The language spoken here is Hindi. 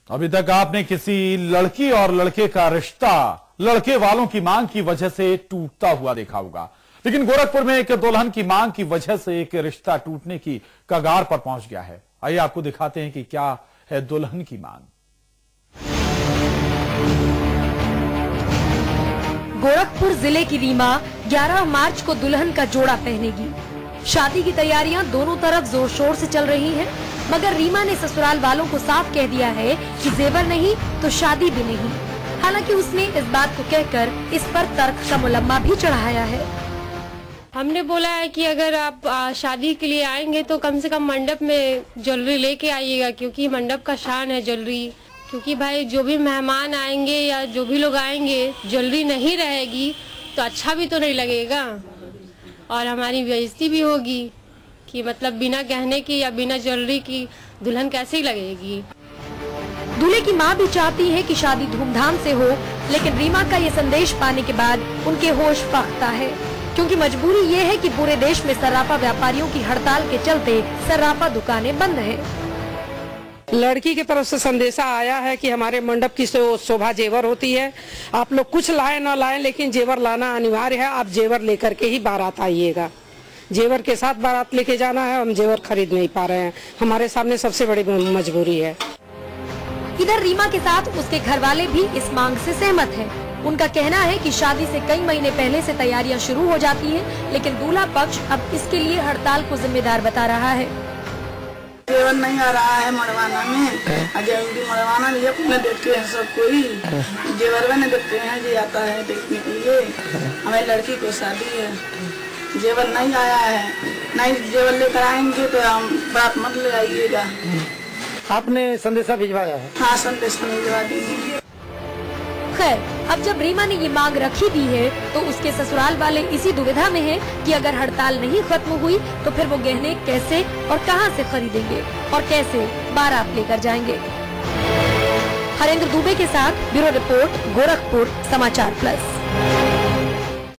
अभी तक आपने किसी लड़की और लड़के का रिश्ता लड़के वालों की मांग की वजह से टूटता हुआ देखा होगा, लेकिन गोरखपुर में एक दुल्हन की मांग की वजह से एक रिश्ता टूटने की कगार पर पहुंच गया है। आइए आपको दिखाते हैं कि क्या है दुल्हन की मांग। गोरखपुर जिले की रीमा 11 मार्च को दुल्हन का जोड़ा पहनेगी। शादी की तैयारियां दोनों तरफ जोर शोर से चल रही हैं, मगर रीमा ने ससुराल वालों को साफ कह दिया है कि जेवर नहीं तो शादी भी नहीं। हालांकि उसने इस बात को कहकर इस पर तर्क का मुलम्मा भी चढ़ाया है। हमने बोला है कि अगर आप शादी के लिए आएंगे तो कम से कम मंडप में ज्वेलरी लेके आइएगा, क्योंकि मंडप का शान है ज्वेलरी। क्योंकि भाई जो भी मेहमान आएंगे या जो भी लोग आएंगे, ज्वेलरी नहीं रहेगी तो अच्छा भी तो नहीं लगेगा और हमारी बेइज्जती भी होगी कि मतलब बिना गहने की या बिना ज्वेलरी की दुल्हन कैसी लगेगी। दूल्हे की मां भी चाहती है कि शादी धूमधाम से हो, लेकिन रीमा का ये संदेश पाने के बाद उनके होश फख्ता है, क्योंकि मजबूरी ये है कि पूरे देश में सर्राफा व्यापारियों की हड़ताल के चलते सर्राफा दुकानें बंद हैं। लड़की की तरफ से संदेशा आया है कि हमारे मंडप की शोभा जेवर होती है, आप लोग कुछ लाए ना लाए लेकिन जेवर लाना अनिवार्य है। आप जेवर लेकर के ही बारात आइएगा, जेवर के साथ बारात लेके जाना है। हम जेवर खरीद नहीं पा रहे हैं, हमारे सामने सबसे बड़ी मजबूरी है। इधर रीमा के साथ उसके घर वाले भी इस मांग से सहमत हैं। उनका कहना है कि शादी से कई महीने पहले से तैयारियां शुरू हो जाती हैं, लेकिन दूल्हा पक्ष अब इसके लिए हड़ताल को जिम्मेदार बता रहा है। जेवर नहीं आ रहा है मरवाना में, मरवाना भी अपने देखते हैं सब कोई, जेवर में देखते हैं जी आता है देखने के लिए। हमें लड़की को शादी है, जेवर नहीं आया है, नहीं जेवर लेकर आएंगे तो हम बात मत ले आइएगा। आपने संदेशा भिजवाया है? हाँ, संदेशा भिजवा दीजिए। खैर, अब जब रीमा ने ये मांग रखी दी है तो उसके ससुराल वाले इसी दुविधा में हैं कि अगर हड़ताल नहीं खत्म हुई तो फिर वो गहने कैसे और कहां से खरीदेंगे और कैसे बारात लेकर जाएंगे। हरेंद्र दुबे के साथ ब्यूरो रिपोर्ट, गोरखपुर समाचार प्लस।